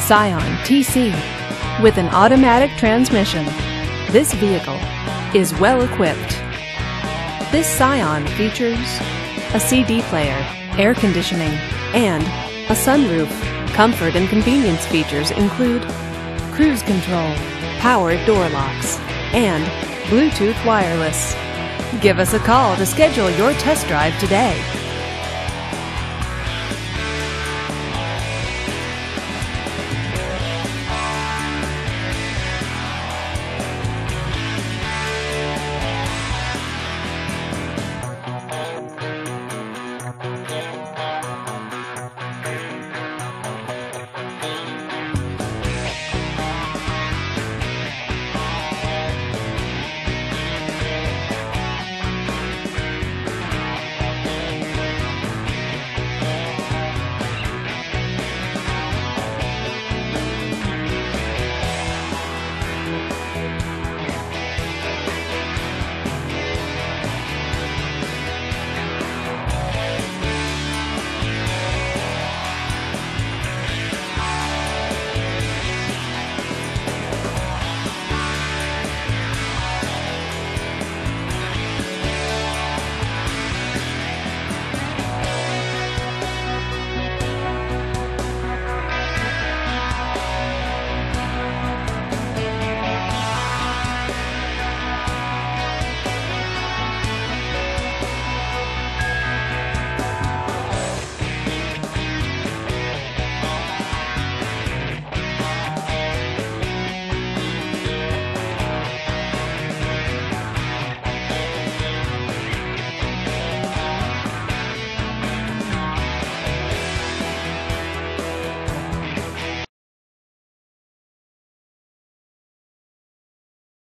Scion TC with an automatic transmission. This vehicle is well equipped. This Scion features a CD player, air conditioning, and a sunroof. Comfort and convenience features include cruise control, powered door locks, and Bluetooth wireless. Give us a call to schedule your test drive today.